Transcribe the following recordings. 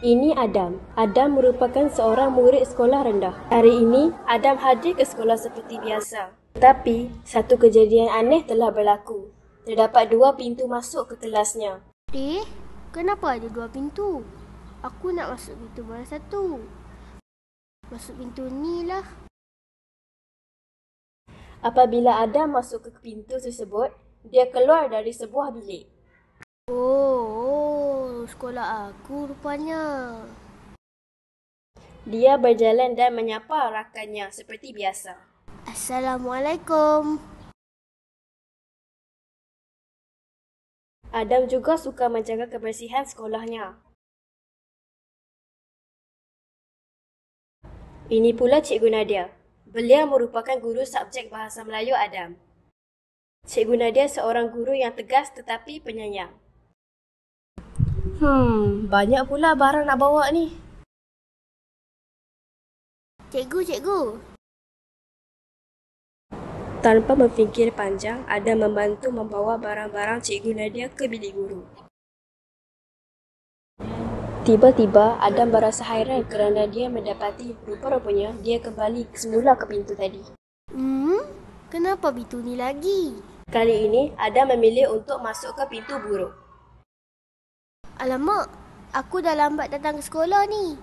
Ini Adam. Adam merupakan seorang murid sekolah rendah. Hari ini, Adam hadir ke sekolah seperti biasa. Tetapi, satu kejadian aneh telah berlaku. Terdapat 2 pintu masuk ke kelasnya. Kenapa ada 2 pintu? Aku nak masuk pintu mana satu? Masuk pintu ni lah. Apabila Adam masuk ke pintu tersebut, dia keluar dari sebuah bilik. Sekolah aku rupanya. Dia berjalan dan menyapa rakannya seperti biasa. Assalamualaikum. Adam juga suka menjaga kebersihan sekolahnya. Ini pula Cikgu Nadia. Beliau merupakan guru subjek Bahasa Melayu Adam. Cikgu Nadia seorang guru yang tegas tetapi penyayang. Banyak pula barang nak bawa ni. Cikgu. Tanpa berfikir panjang, Adam membantu membawa barang-barang Cikgu Nadia ke bilik guru. Tiba-tiba, Adam berasa hairan kerana dia mendapati rupa-rupanya dia kembali semula ke pintu tadi. Kenapa pintu ni lagi? Kali ini, Adam memilih untuk masuk ke pintu buruk. Alamak, aku dah lambat datang ke sekolah ni.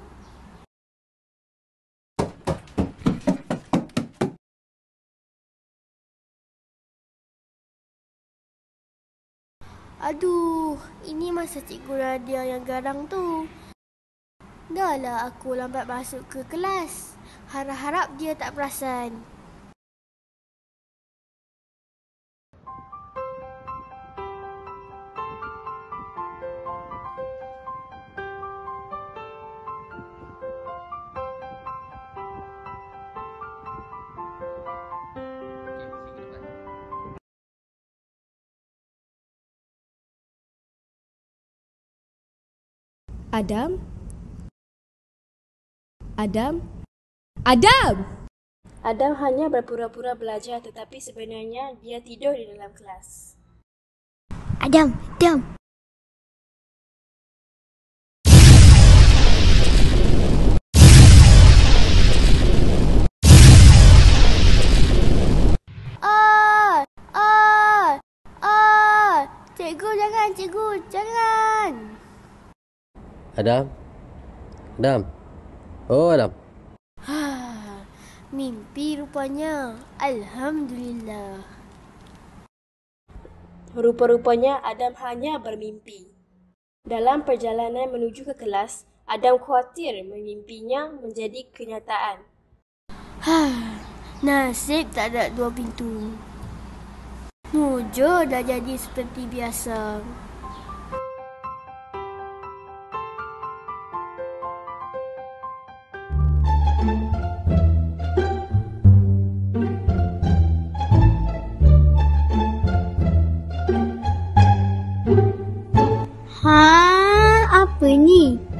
Aduh, ini masa Cikgu Nadia yang garang tu. Dahlah aku lambat masuk ke kelas. Harap-harap dia tak perasan. Adam? Adam hanya berpura-pura belajar tetapi sebenarnya dia tidur di dalam kelas. Adam. Cikgu, jangan. Adam? Oh, Adam. Mimpi rupanya. Alhamdulillah. Rupa-rupanya Adam hanya bermimpi. Dalam perjalanan menuju ke kelas, Adam khawatir mimpinya menjadi kenyataan. Nasib tak ada 2 pintu. Mujur dah jadi seperti biasa. Apa ni?